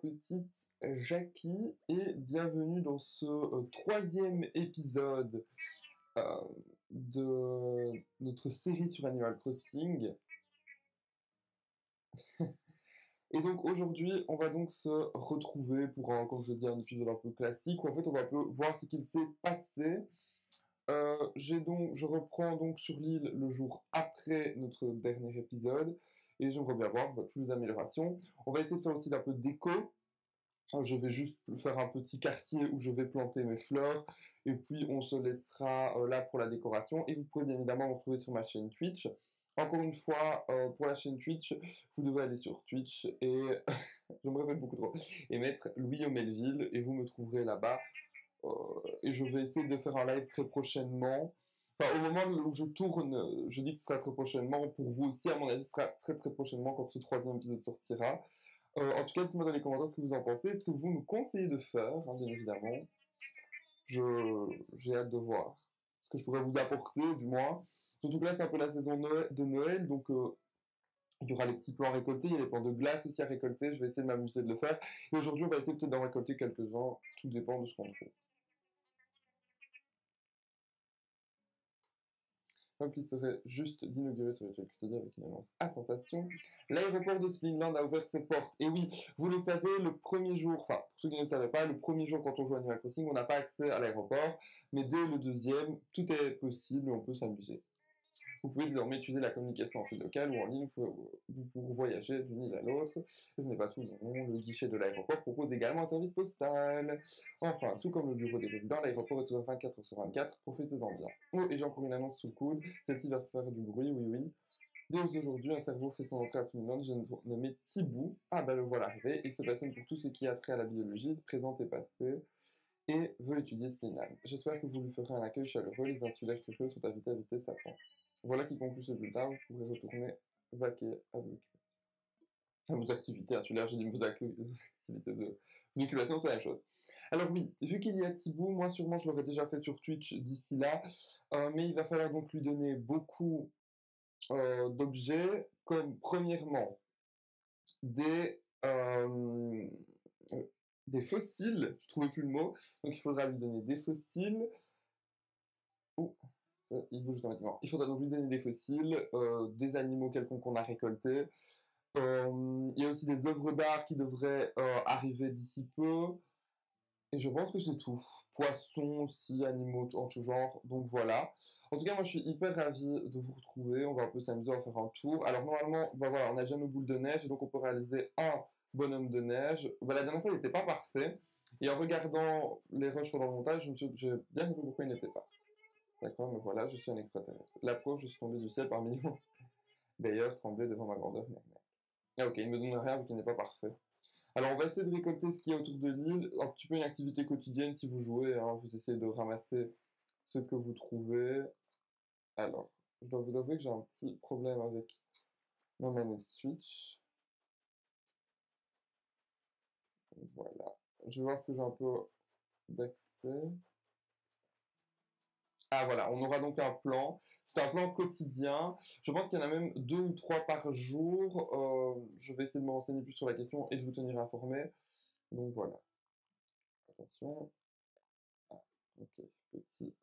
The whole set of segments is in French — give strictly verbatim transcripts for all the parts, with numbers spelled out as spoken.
petite Jackie et bienvenue dans ce euh, troisième épisode euh, de notre série sur Animal Crossing. Et donc aujourd'hui, on va donc se retrouver pour, un, comme je dis, un épisode un peu classique où en fait on va un peu voir ce qu'il s'est passé. Euh, j'ai donc, je reprends donc sur l'île le jour après notre dernier épisode et j'aimerais bien voir bah, toutes les améliorations. On va essayer de faire aussi un peu de déco. Je vais juste faire un petit quartier où je vais planter mes fleurs et puis on se laissera euh, là pour la décoration. Et vous pouvez bien évidemment me retrouver sur ma chaîne Twitch. Encore une fois, euh, pour la chaîne Twitch, vous devez aller sur Twitch et je me répète beaucoup trop et mettre Louis Melville et vous me trouverez là-bas. Euh, et je vais essayer de faire un live très prochainement. Enfin, au moment où je tourne, je dis que ce sera très prochainement. Pour vous aussi, à mon avis, ce sera très très prochainement quand ce troisième épisode sortira. Euh, en tout cas, dites-moi dans les commentaires ce que vous en pensez. Est-ce que vous me conseillez de faire, hein, bien évidemment. Je, j'ai hâte de voir ce que je pourrais vous apporter, du moins. Surtout que là, c'est un peu la saison de Noël, donc euh, il y aura les petits plants récoltés, il y a les plants de glace aussi à récolter. Je vais essayer de m'amuser de le faire. Et aujourd'hui, on va essayer peut-être d'en récolter quelques-uns. Tout dépend de ce qu'on trouve. Donc il serait juste d'inaugurer sur YouTube, je te dis avec une annonce à sensation. L'aéroport de Springland a ouvert ses portes. Et oui, vous le savez, le premier jour, enfin, pour ceux qui ne le savaient pas, le premier jour quand on joue à Animal Crossing, on n'a pas accès à l'aéroport. Mais dès le deuxième, tout est possible et on peut s'amuser. Vous pouvez désormais utiliser la communication en fil local ou en ligne pour, pour voyager d'une île à l'autre. Et ce n'est pas tout, non. Le guichet de l'aéroport propose également un service postal. Enfin, tout comme le bureau des résidents, l'aéroport est ouvert vingt-quatre heures sur vingt-quatre. Profitez-en bien. Oh, et j'ai encore une annonce sous le coude. Celle-ci va faire du bruit, oui, oui. Dès aujourd'hui, un cerveau fait son entrée à Springland. Je nommé Thibaut. Ah, bah le voilà arrivé. Il se passionne pour tout ce qui a trait à la biologie, présent et passé, et veut étudier Springland. J'espère que vous lui ferez un accueil chaleureux. Les insulaires curieux sont invités à visiter sa tente. Voilà qui conclut ce bulletin. Vous pourrez retourner vaquer à vos, à vos activités insulaires. J'ai dit vos, acti vos activités de vos occupations, c'est la même chose. Alors oui, vu qu'il y a Thibaut, moi sûrement je l'aurais déjà fait sur Twitch d'ici là, euh, mais il va falloir donc lui donner beaucoup euh, d'objets, comme premièrement des, euh, des fossiles, je trouvais plus le mot, donc il faudra lui donner des fossiles. Oh, il bouge automatiquement. Il faudra donc lui donner des fossiles, euh, des animaux quelconques qu'on a récoltés. Euh, il y a aussi des œuvres d'art qui devraient euh, arriver d'ici peu. Et je pense que c'est tout. Poissons aussi, animaux en tout genre. Donc voilà. En tout cas, moi je suis hyper ravi de vous retrouver. On va un peu s'amuser à faire un tour. Alors normalement, bah voilà, on a déjà nos boules de neige et donc on peut réaliser un bonhomme de neige. Bah, la dernière fois, il n'était pas parfait. Et en regardant les rushs pendant le montage, je me suis j'ai bien compris pourquoi il n'était pas. D'accord, mais voilà, je suis un extraterrestre. La preuve, je suis tombé du ciel par millions. D'ailleurs, trembler devant ma grandeur. Mais... Ah ok, il me donne rien vu qu'il n'est pas parfait. Alors on va essayer de récolter ce qu'il y a autour de l'île. Un petit peu une activité quotidienne si vous jouez, hein. Vous essayez de ramasser ce que vous trouvez. Alors, je dois vous avouer que j'ai un petit problème avec ma manette Switch. Voilà. Je vais voir ce que j'ai un peu d'accès. Ah voilà, on aura donc un plan. C'est un plan quotidien. Je pense qu'il y en a même deux ou trois par jour. Euh, je vais essayer de me renseigner plus sur la question et de vous tenir informé. Donc voilà. Attention. Ah, ok, petit.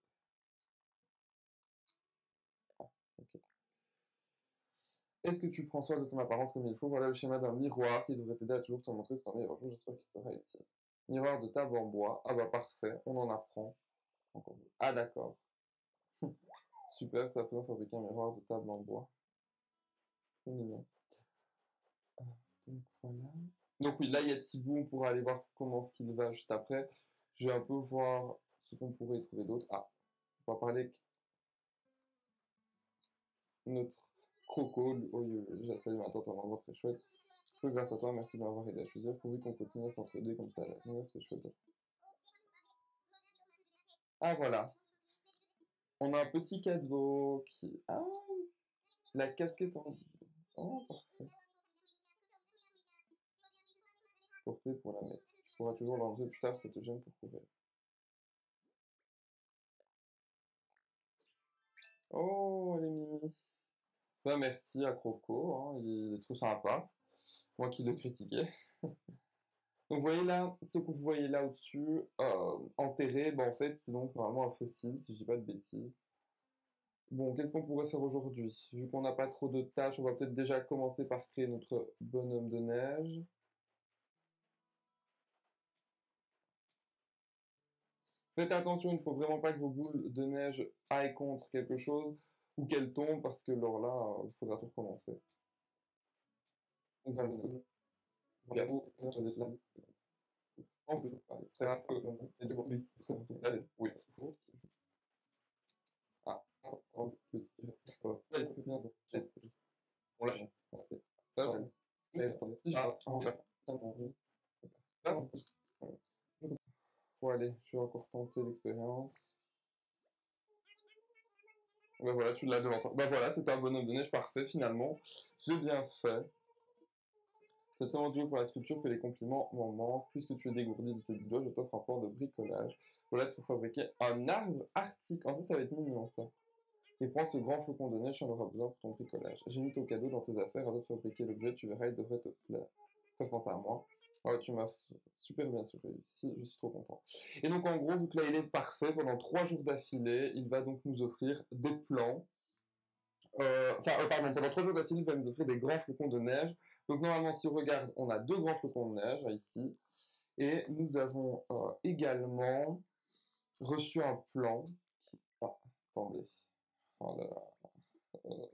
Ah, ok. Est-ce que tu prends soin de ton apparence comme il faut? Voilà le schéma d'un miroir qui devrait t'aider à toujours te montrer ce qu'en est. Bonjour, j'espère qu'il sera utile. Miroir de table en bois. Ah bah parfait, on en apprend. Encore. Ah d'accord. Super, ça peut fabriquer un miroir de table en bois. C'est mignon. Ah, donc voilà. Donc oui, là il y a Thibaut, on pourra aller voir comment ce qu'il va juste après. Je vais un peu voir ce qu'on pourrait y trouver d'autre. Ah, on va parler avec notre Croco. Oh, j'ai salué ma tante, vraiment très chouette. Que grâce à toi, merci de m'avoir aidé à choisir. Pourvu qu'on continue à s'entraider comme ça à l'avenir, c'est chouette. Ah voilà, on a un petit cadeau qui... Ah, la casquette en... Oh, parfait. Portée pour la mettre. Tu pourras toujours l'enlever plus tard si ça te gêne pour couvrir. Oh, elle est mimi. Bah, merci à Croco, hein, il est trop sympa. Moi qui le critiquais. Donc vous voyez là, ce que vous voyez là au-dessus, euh, enterré, ben, en fait c'est donc vraiment un fossile, si je dis pas de bêtises. Bon, qu'est-ce qu'on pourrait faire aujourd'hui? Vu qu'on n'a pas trop de tâches, on va peut-être déjà commencer par créer notre bonhomme de neige. Faites attention, il ne faut vraiment pas que vos boules de neige aillent contre quelque chose ou qu'elles tombent parce que alors là, il faudra tout recommencer. Donc, voilà, regardez, notre déclin. En plus, c'est un peu comme ça. Et de conflit. Allez, oui, c'est faux. Ah, en plus, elle peut bien, on lâche. Ça, c'est- attendez, si je- ah, en fait, ça m'en vient. Ah, en plus. Bon, allez, je vais encore tenter l'expérience. Bah voilà, tu l'as devant toi. Bah voilà, c'était un bonhomme de neige parfait finalement. J'ai bien fait. C'est tellement dur pour la sculpture que les compliments m'en manquent. Puisque tu es dégourdi de tes doigts, je t'offre un plan de bricolage. Voilà, c'est pour fabriquer un arbre arctique. En ça, ça va être mignon ça. Et prends ce grand flocon de neige, tu en auras besoin pour ton bricolage. J'ai mis ton cadeau dans tes affaires, à toi de fabriquer l'objet, tu verras, il devrait te plaire. Fais penser à moi. Oh, tu m'as super bien réussi, je suis trop content. Et donc en gros, vu que là il est parfait, pendant trois jours d'affilée, il va donc nous offrir des plans. Euh, enfin, euh, pardon, pendant trois jours d'affilée, il va nous offrir des grands flocons de neige. Donc normalement, si on regarde, on a deux grands flocons de neige ici. Et nous avons euh, également reçu un plan. Qui... Ah, attendez. Oh là là. Euh,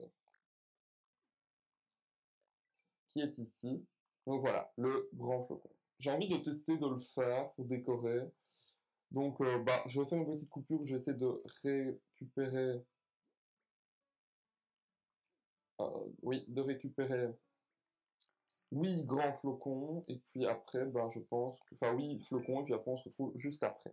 qui est ici. Donc voilà, le grand flocon. J'ai envie de tester de le faire pour décorer. Donc euh, bah, je vais faire une petite coupure, je vais essayer de récupérer... Euh, oui, de récupérer... Oui, grand flocon, et puis après, ben, je pense que... Enfin oui, flocon, et puis après on se retrouve juste après.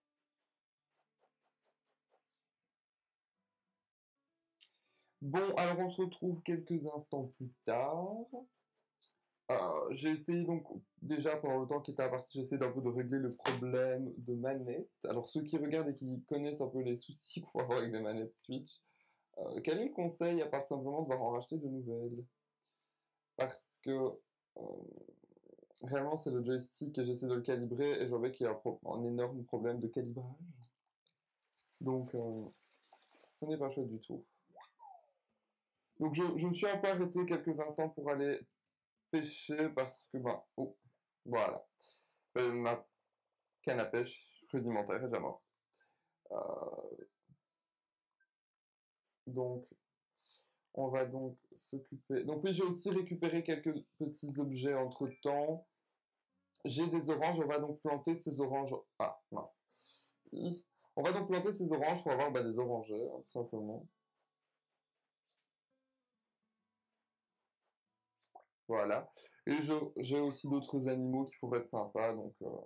Bon, alors on se retrouve quelques instants plus tard. Euh, j'ai essayé donc déjà pendant le temps qui était à partir, j'ai essayé d'un peu de régler le problème de manette. Alors ceux qui regardent et qui connaissent un peu les soucis qu'on va avoir avec des manettes Switch, euh, quel est le conseil à part simplement de devoir en racheter de nouvelles? Parce que euh, réellement c'est le joystick et j'essaie de le calibrer et je vois qu'il y a un, pro un énorme problème de calibrage. Donc euh, ce n'est pas chouette du tout. Donc je, je me suis un peu arrêté quelques instants pour aller pêcher parce que bah oh voilà. Euh, ma canne à pêche rudimentaire est déjà morte. Euh, donc, on va donc s'occuper. Donc, oui, j'ai aussi récupéré quelques petits objets entre temps. J'ai des oranges, on va donc planter ces oranges. Ah, mince. On va donc planter ces oranges pour avoir bah, des orangers, hein, tout simplement. Voilà. Et j'ai aussi d'autres animaux qui pourraient être sympas, donc euh,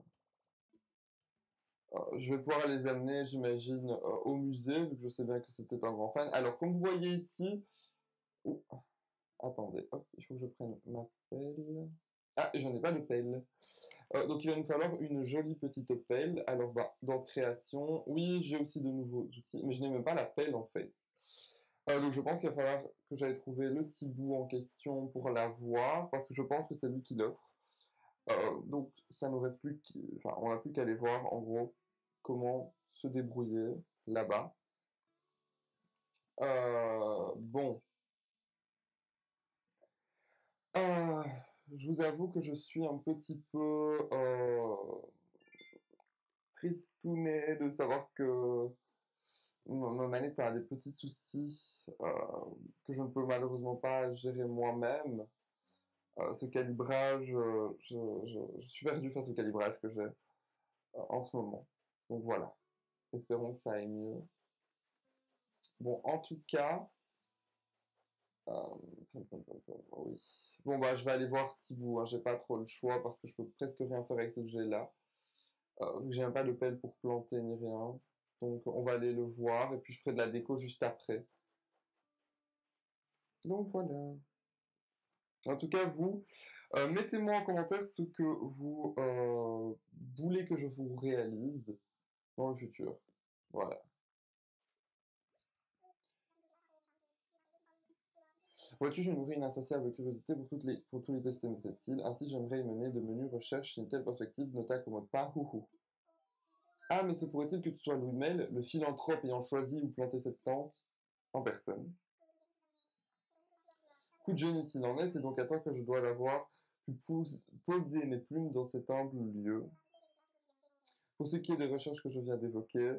euh, je vais pouvoir les amener, j'imagine, euh, au musée, vu que je sais bien que c'était un grand fan. Alors, comme vous voyez ici, oh, attendez, hop, il faut que je prenne ma pelle. Ah, j'en ai pas de pelle. Euh, donc il va nous falloir une jolie petite pelle. Alors bah, dans création, oui, j'ai aussi de nouveaux outils, mais je n'ai même pas la pelle en fait. Euh, donc je pense qu'il va falloir que j'aille trouver le petit bout en question pour l'avoir, parce que je pense que c'est lui qui l'offre. Euh, donc ça nous reste plus qu'... enfin, on n'a plus qu'à aller voir en gros comment se débrouiller là-bas. Euh, bon. Euh, je vous avoue que je suis un petit peu euh, tristouné de savoir que ma manette a des petits soucis euh, que je ne peux malheureusement pas gérer moi-même. Euh, ce calibrage, euh, je, je, je, suis perdu face au calibrage que j'ai euh, en ce moment. Donc voilà, espérons que ça aille mieux. Bon, en tout cas, euh, oui. Bon bah je vais aller voir Thibaut, hein. J'ai pas trop le choix parce que je peux presque rien faire avec ce que j'ai là. Euh, vu que j'ai pas de pelle pour planter ni rien. Donc on va aller le voir et puis je ferai de la déco juste après. Donc voilà. En tout cas, vous, euh, mettez-moi en commentaire ce que vous euh, voulez que je vous réalise dans le futur. Voilà. Vois-tu, je nourris une insatiable curiosité pour, toutes les, pour tous les systèmes de cette île. Ainsi, j'aimerais y mener de menues recherches si une telle perspective ne t'accommode pas. Houhou. Ah, mais se pourrait-il que tu sois Louis Mel, le philanthrope ayant choisi ou planté cette tente en personne? Coup de génie s'il en est, c'est donc à toi que je dois l'avoir pu poser mes plumes dans cet humble lieu. Pour ce qui est des recherches que je viens d'évoquer,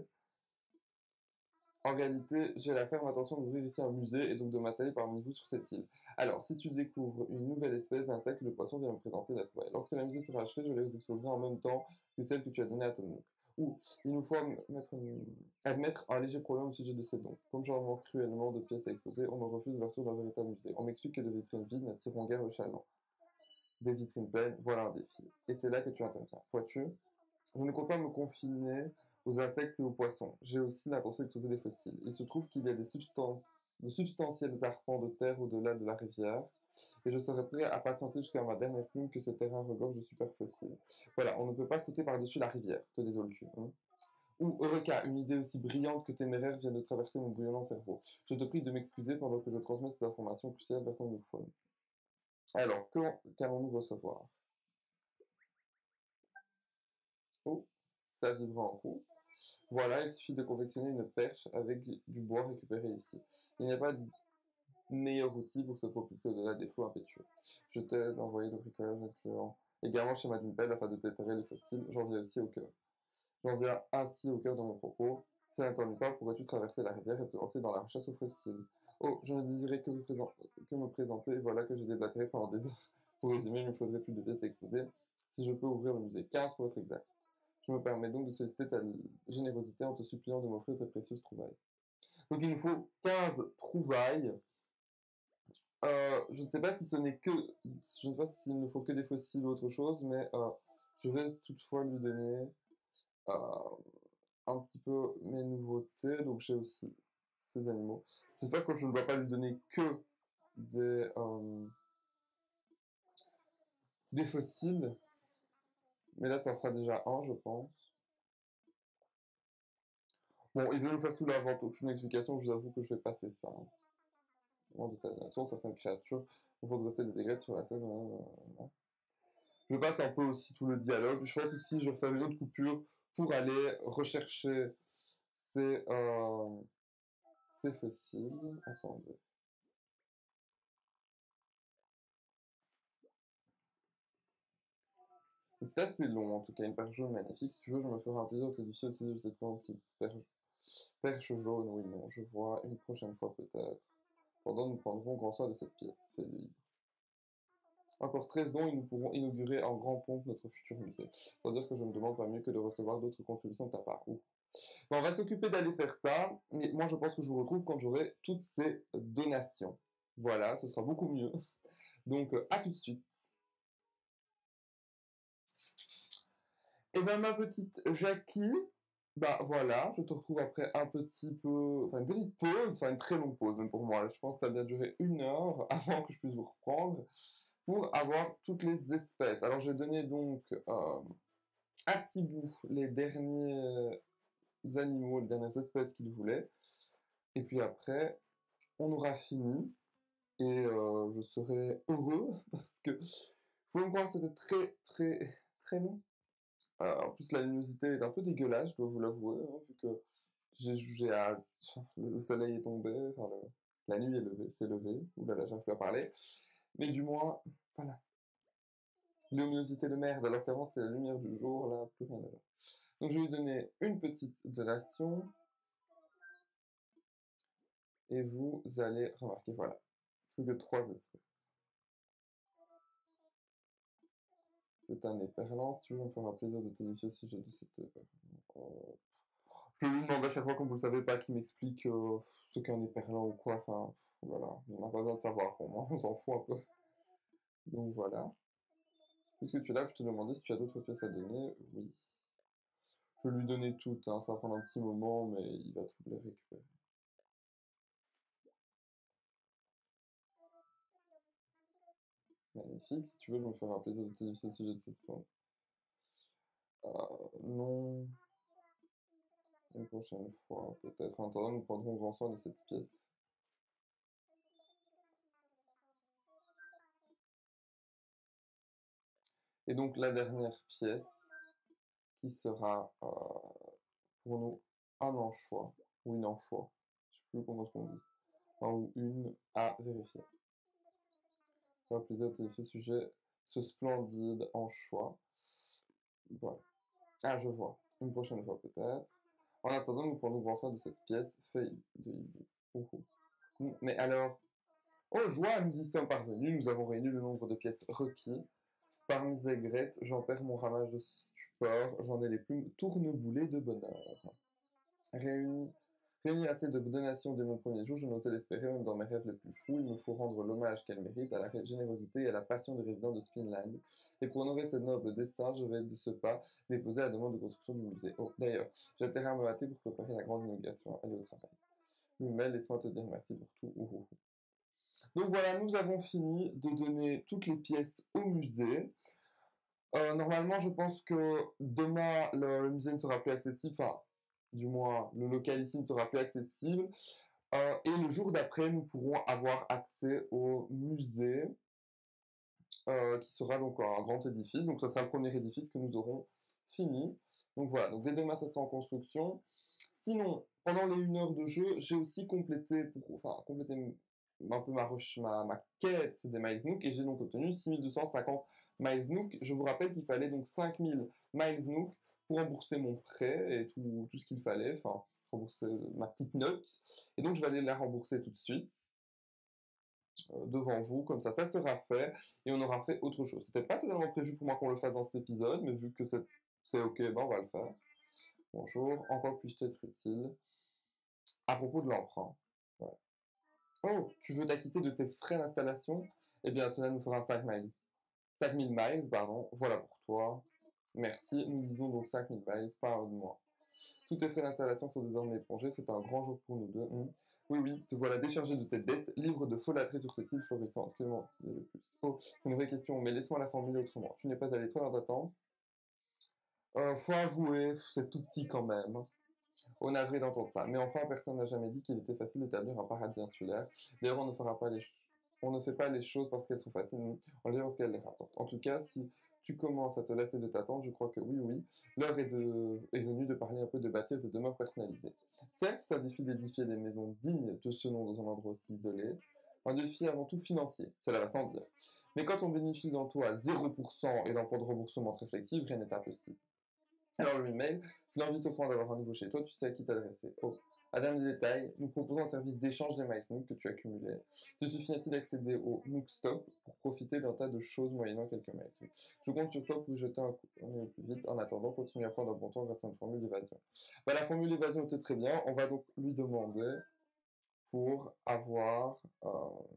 en réalité, j'ai la ferme intention d'ouvrir ici un musée et donc de m'installer parmi vous sur cette île. Alors, si tu découvres une nouvelle espèce d'insecte ou de poisson, viens me présenter la trouvaille. Lorsque la musée sera achevée, je les exploserai en même temps que celle que tu as donnée à ton oncle. Ou, il nous faut admettre, admettre un léger problème au sujet de ces dons. Comme j'en manque cruellement de pièces à exposer, on me refuse l'ouverture d'un véritable musée. On m'explique que des vitrines vides n'attireront guère le chaland. Des vitrines pleines, voilà un défi. Et c'est là que tu interviens. Vois-tu, je ne compte pas me confiner aux insectes et aux poissons. J'ai aussi l'intention d'exposer des fossiles. Il se trouve qu'il y a des substances, de substantiels arpents de terre au-delà de la rivière, et je serai prêt à patienter jusqu'à ma dernière plume que ce terrain regorge de super fossiles. Voilà, on ne peut pas sauter par-dessus la rivière, te désoles-tu, hein? Ou, Eureka, une idée aussi brillante que téméraire vient de traverser mon bouillonnant cerveau. Je te prie de m'excuser pendant que je transmets ces informations cruciales vers ton microphone. Alors, qu'allons-nous recevoir? Oh, ça vibre en cours. Voilà, il suffit de confectionner une perche avec du bois récupéré ici. Il n'y a pas de meilleur outil pour se propulser au-delà des flots impétueux. Je t'aide à envoyer le bricolage incluant également schéma d'une pelle afin de déterrer les fossiles. J'en viens aussi au cœur. J'en viens ainsi au cœur de mon propos. Si ça ne t'ennuie pas, pourrais-tu traverser la rivière et te lancer dans la recherche aux fossiles? Oh, je ne désirais que, présent... que me présenter, voilà que j'ai déblatéré pendant des heures. Pour résumer, il me faudrait plus de pièces à exposer. Si je peux ouvrir le musée, quinze pour être exact. Je me permets donc de solliciter ta générosité en te suppliant de m'offrir tes précieuses trouvailles. Donc il nous faut quinze trouvailles. Euh, je ne sais pas si ce n'est que... Je ne sais pas s'il ne faut que des fossiles ou autre chose, mais euh, je vais toutefois lui donner euh, un petit peu mes nouveautés. Donc j'ai aussi ces animaux. J'espère que je ne dois pas lui donner que des, euh, des fossiles. Mais là, ça fera déjà un, je pense. Bon, il veut nous faire tout l'inventaire. Aucune explication, je vous avoue que je vais passer ça. En détermination, certaines créatures vont dresser des aigrettes sur la scène. Je passe un peu aussi tout le dialogue. Je pense aussi, je refais une autre coupure pour aller rechercher ces, euh, ces fossiles. Attendez. C'est assez long en tout cas, une perche jaune magnifique. Si tu veux, je me ferai un plaisir de t'édifier aussi de cette petite perche, perche jaune. Oui, non, je vois une prochaine fois peut-être. Pendant, nous prendrons grand soin de cette pièce. Fait libre. Encore treize dons et nous pourrons inaugurer en grand pompe notre futur musée. Faut dire que je ne demande pas mieux que de recevoir d'autres contributions de ta part. Ouh. Bon, on va s'occuper d'aller faire ça, mais moi je pense que je vous retrouve quand j'aurai toutes ces donations. Voilà, ce sera beaucoup mieux. Donc, euh, à tout de suite. Et bien, ma petite Jackie, bah voilà, je te retrouve après un petit peu, enfin une petite pause, enfin une très longue pause même pour moi. Je pense que ça a bien duré une heure avant que je puisse vous reprendre pour avoir toutes les espèces. Alors, j'ai donné donc euh, à Thibou les derniers animaux, les dernières espèces qu'il voulait. Et puis après, on aura fini. Et euh, je serai heureux parce que, faut me croire, c'était très, très, très long. Euh, en plus, la luminosité est un peu dégueulasse, je dois vous l'avouer, hein, vu que j'ai jugé à... le soleil est tombé, enfin, le... la nuit est levée, s'est levée. Ouh là là, j'arrive plus à parler. Mais du moins, voilà. Luminosité de merde, alors qu'avant c'était la lumière du jour, là, plus rien à voir. Donc je vais lui donner une petite donation. Et vous allez remarquer, voilà, plus que trois espèces. C'est un éperlant, si tu veux me faire un plaisir de t'édifier au sujet de cette éperlant. Je lui demande à chaque fois, comme vous le savez pas, qu'il m'explique euh, ce qu'est un éperlant ou quoi, enfin, voilà, on n'a pas besoin de savoir pour moi, on s'en fout un peu. Donc voilà. Puisque tu es là, je te demandais si tu as d'autres pièces à donner. Oui. Je vais lui donner toutes, hein, ça va prendre un petit moment, mais il va toutes les récupérer. Magnifique, si tu veux, je me ferai un plaisir de t'édifier au sujet de cette plante. Euh, non. Une prochaine fois, peut-être. En attendant, nous prendrons grand soin de cette pièce. Et donc la dernière pièce qui sera euh, pour nous un anchois, ou une anchois, je ne sais plus comment on dit, un ou une à vérifier. Ça va plaisir de ce sujet, ce splendide anchois. Voilà. Ah, je vois. Une prochaine fois peut-être. En attendant, nous pourrons nous voir soin de cette pièce faite de hibou. Oh, oh. Mais alors, oh joie, nous y sommes parvenus. Nous avons réuni le nombre de pièces requis. Parmi ces grettes, j'en perds mon ramage de support. J'en ai les plumes tourneboulées de bonheur. Réunis, réunis assez de donations dès mon premier jour, je n'osais l'espérer même dans mes rêves les plus fous. Il me faut rendre l'hommage qu'elle mérite à la générosité et à la passion des résidents de Spinland. Et pour honorer ce noble dessein, je vais de ce pas déposer la demande de construction du musée. Oh, d'ailleurs, j'atterris à me hâter pour préparer la grande inauguration. Allez au travail. Lumel, laisse-moi te dire merci pour tout. Ouh, ouh, ouh. Donc voilà, nous avons fini de donner toutes les pièces au musée. Euh, normalement, je pense que demain, le, le musée ne sera plus accessible. Enfin, du moins, le local ici ne sera plus accessible. Euh, et le jour d'après, nous pourrons avoir accès au musée, euh, qui sera donc un grand édifice. Donc, ce sera le premier édifice que nous aurons fini. Donc voilà, donc dès demain, ça sera en construction. Sinon, pendant les une heure de jeu, j'ai aussi complété, pour, enfin, complété un peu ma, ma, ma quête des Miles Nook et j'ai donc obtenu six mille deux cent cinquante Miles Nook. Je vous rappelle qu'il fallait donc cinq mille Miles Nook pour rembourser mon prêt et tout, tout ce qu'il fallait, enfin, rembourser ma petite note. Et donc, je vais aller la rembourser tout de suite euh, devant vous, comme ça, ça sera fait et on aura fait autre chose. C'était pas totalement prévu pour moi qu'on le fasse dans cet épisode, mais vu que c'est ok, ben on va le faire. Bonjour, encore puis-je être utile? À propos de l'emprunt. Ouais. Oh, tu veux t'acquitter de tes frais d'installation? Eh bien, cela nous fera cinq miles. cinq mille miles, pardon. Voilà pour toi. Merci. Nous disons donc cinq mille miles, pas un de moins. Tous tes frais d'installation sont désormais épongés. C'est un grand jour pour nous deux. Mmh. Oui, oui, te voilà déchargé de tes dettes, libre de folâtrer sur cette île florissante. Que m'en le plus? Oh, c'est une vraie question, mais laisse-moi la formuler autrement. Tu n'es pas à l'étoile en t'attendant? Euh, faut avouer, c'est tout petit quand même. On navré d'entendre ça. Mais enfin, personne n'a jamais dit qu'il était facile d'établir un paradis insulaire. D'ailleurs, on ne fera pas les on ne fait pas les choses parce qu'elles sont faciles, on les fait parce qu'elles les rapportent. En tout cas, si tu commences à te lasser de t'attendre, je crois que oui, oui, l'heure est, de... est venue de parler un peu de bâtir des demeures personnalisées. Certes, c'est un défi d'édifier des maisons dignes de ce nom dans un endroit aussi isolé, un défi avant tout financier, cela va sans dire. Mais quand on bénéficie d'un taux à zéro pour cent et d'un point de remboursement très flexible, rien n'est impossible. Alors le email, si l'envie te prend d'avoir un nouveau chez toi, tu sais à qui t'adresser. Oh, à dernier détail, nous proposons un service d'échange des Miles Nook que tu as cumulés. Il te suffit ainsi d'accéder au Nook Stop pour profiter d'un tas de choses moyennant quelques Miles Nook. Je compte sur toi pour y jeter un coup d'œil au plus vite. En attendant, continue à prendre un bon temps grâce à une formule d'évasion. Bah, la formule d'évasion était très bien. On va donc lui demander pour avoir euh,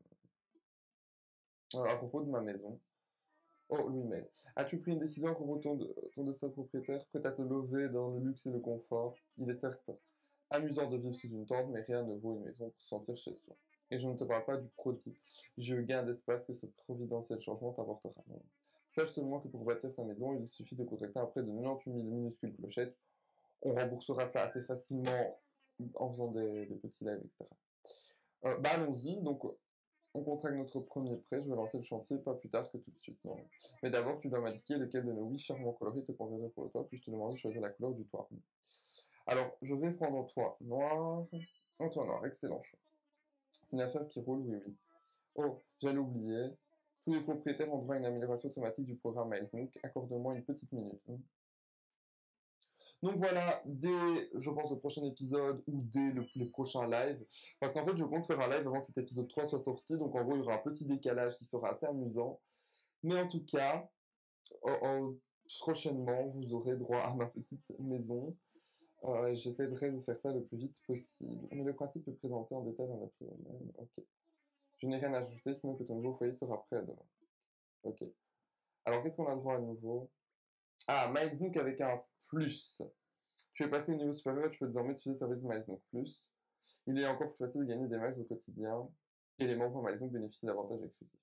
euh, à propos de ma maison. Oh, Louis-Mail. As-tu pris une décision à propos de ton, de, ton destin de propriétaire, prêt à te lever dans le luxe et le confort? Il est certes amusant de vivre sous une tente, mais rien ne vaut une maison pour se sentir chez soi. Et je ne te parle pas du prodigieux gain d'espace que ce providentiel changement t'apportera. Sache seulement que pour bâtir sa maison, il suffit de contracter un prêt de quatre-vingt-dix-huit mille minuscules clochettes. On remboursera ça assez facilement en faisant des, des petits lives, et cetera. Euh, bah allons-y, donc on contracte notre premier prêt, je vais lancer le chantier pas plus tard que tout de suite. Non. Mais d'abord, tu dois m'indiquer lequel de nos huit charmants coloris te conviendrait pour le toit, puis je te demande de choisir la couleur du toit. Alors, je vais prendre un toit noir. Un toit noir, excellent choix. C'est une affaire qui roule, oui, oui. Oh, j'allais oublier. Tous les propriétaires ont droit à une amélioration automatique du programme Miles Nook. Accorde-moi une petite minute. Donc voilà, dès, je pense, le prochain épisode ou dès le, les prochains lives, parce qu'en fait, je compte faire un live avant que cet épisode trois soit sorti, donc en gros, il y aura un petit décalage qui sera assez amusant. Mais en tout cas, en, en, prochainement, vous aurez droit à ma petite maison. Euh, J'essaierai de faire ça le plus vite possible. Mais le principe est présenté en détail dans la P M M. Ok. Je n'ai rien à ajouter, sinon que ton nouveau foyer sera prêt demain. Ok. Alors, qu'est-ce qu'on a droit à nouveau? Ah, Miles Nook avec un plus. Tu es passé au niveau supérieur, tu peux désormais utiliser le service Miles Nook Plus. Il est encore plus facile de gagner des miles au quotidien. Et les membres Miles Nook bénéficient d'avantages exclusifs.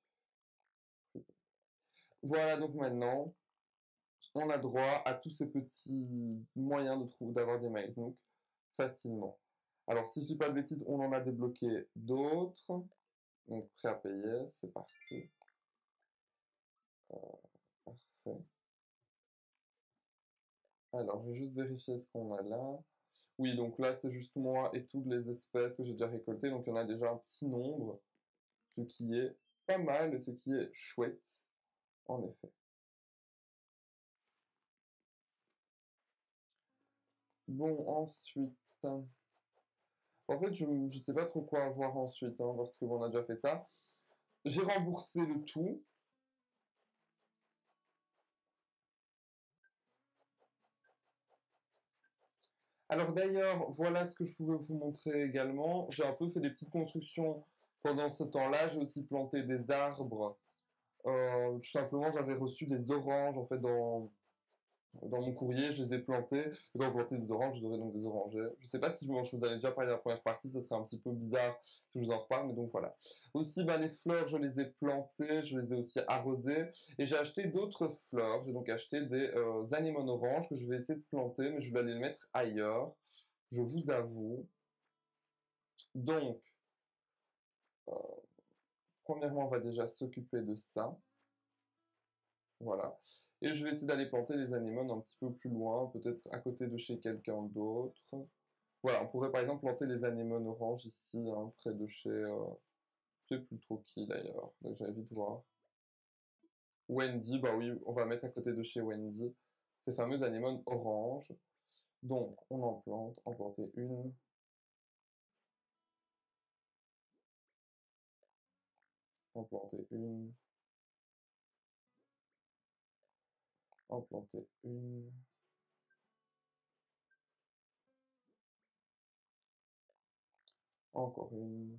Voilà, donc maintenant, on a droit à tous ces petits moyens de trouver, d'avoir des Miles Nook facilement. Alors, si je dis pas de bêtises, on en a débloqué d'autres. Donc, prêt à payer, c'est parti. Euh, parfait. Alors, je vais juste vérifier ce qu'on a là. Oui, donc là, c'est juste moi et toutes les espèces que j'ai déjà récoltées. Donc, il y en a déjà un petit nombre, ce qui est pas mal et ce qui est chouette, en effet. Bon, ensuite... En fait, je ne sais pas trop quoi avoir ensuite, hein, parce qu'on a déjà fait ça. J'ai remboursé le tout. Alors d'ailleurs, voilà ce que je pouvais vous montrer également. J'ai un peu fait des petites constructions pendant ce temps-là. J'ai aussi planté des arbres. Euh, tout simplement, j'avais reçu des oranges en fait dans, dans mon courrier, je les ai plantés. Et quand vous plantez des oranges, vous aurez donc des orangers. Je ne sais pas si je, je vous en ai déjà parlé de la première partie, ça serait un petit peu bizarre si je vous en reparle, mais donc voilà. Aussi, bah, les fleurs, je les ai plantées, je les ai aussi arrosées. Et j'ai acheté d'autres fleurs. J'ai donc acheté des euh, anémones oranges que je vais essayer de planter, mais je vais aller les mettre ailleurs, je vous avoue. Donc, euh, premièrement, on va déjà s'occuper de ça. Voilà. Et je vais essayer d'aller planter les anémones un petit peu plus loin, peut-être à côté de chez quelqu'un d'autre. Voilà, on pourrait par exemple planter les anémones oranges ici, hein, près de chez... Euh, je sais plus trop qui d'ailleurs, donc j'allais vite voir. Wendy, bah oui, on va mettre à côté de chez Wendy ces fameuses anémones oranges. Donc, on en plante, en planter une. En planter une. En planter une. Encore une.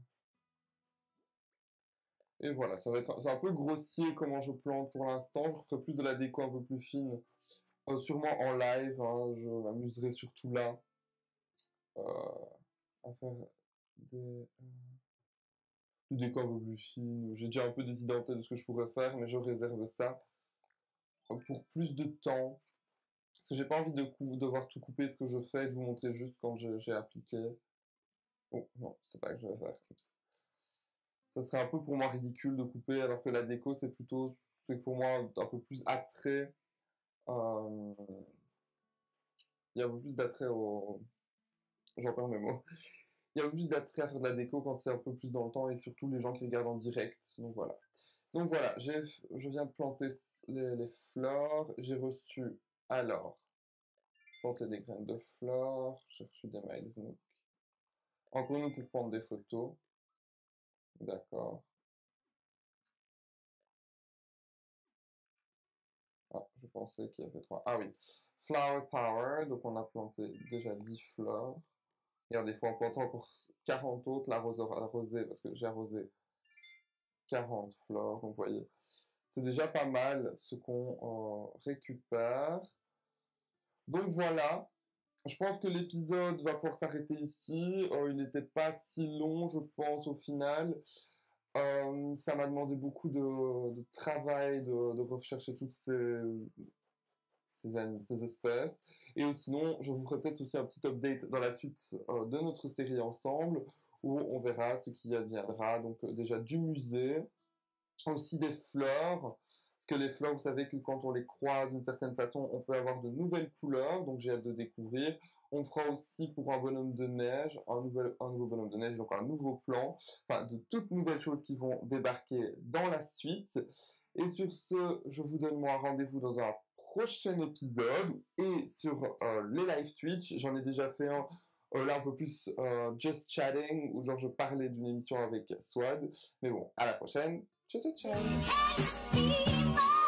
Et voilà, ça va être c'est un peu grossier comment je plante pour l'instant. Je ferai plus de la déco un peu plus fine, euh, sûrement en live. Hein, je m'amuserai surtout là euh, à faire des, des déco un peu plus fines. J'ai déjà un peu des idées en tête de ce que je pourrais faire, mais je réserve ça pour plus de temps. Parce que j'ai pas envie de devoir tout couper ce que je fais et de vous montrer juste quand j'ai appliqué. Oh non, c'est pas que je vais faire. Oups. Ça serait un peu pour moi ridicule de couper, alors que la déco c'est plutôt, c'est pour moi un peu plus attrait. Euh, il y a un peu plus d'attrait au... J'en perds mes mots. Il y a un peu plus d'attrait à faire de la déco quand c'est un peu plus dans le temps et surtout les gens qui regardent en direct. Donc voilà. Donc voilà, je viens de planter les, les fleurs. J'ai reçu, alors, planter des graines de fleurs. J'ai reçu des Miles Nook. Encore nous pour prendre des photos. D'accord. Ah, je pensais qu'il y avait trois. Ah oui. Flower Power. Donc on a planté déjà dix fleurs. Regardez, il faut en planter encore quarante autres. L'arroser, parce que j'ai arrosé quarante fleurs. Donc vous voyez, c'est déjà pas mal ce qu'on euh, récupère. Donc voilà. Je pense que l'épisode va pouvoir s'arrêter ici. Euh, il n'était pas si long, je pense, au final. Euh, ça m'a demandé beaucoup de, de travail de, de rechercher toutes ces, ces, ces espèces. Et sinon, je vous ferai peut-être aussi un petit update dans la suite euh, de notre série ensemble, où on verra ce qui adviendra. Donc euh, déjà du musée, aussi des fleurs. Parce que les fleurs, vous savez que quand on les croise d'une certaine façon, on peut avoir de nouvelles couleurs. Donc j'ai hâte de découvrir. On fera aussi pour un bonhomme de neige, un, nouvel, un nouveau bonhomme de neige, donc un nouveau plan. Enfin, de toutes nouvelles choses qui vont débarquer dans la suite. Et sur ce, je vous donne moi rendez-vous dans un prochain épisode. Et sur euh, les live Twitch, j'en ai déjà fait un euh, là un peu plus euh, just chatting, où genre je parlais d'une émission avec Swad. Mais bon, à la prochaine. Ciao, ciao, ciao.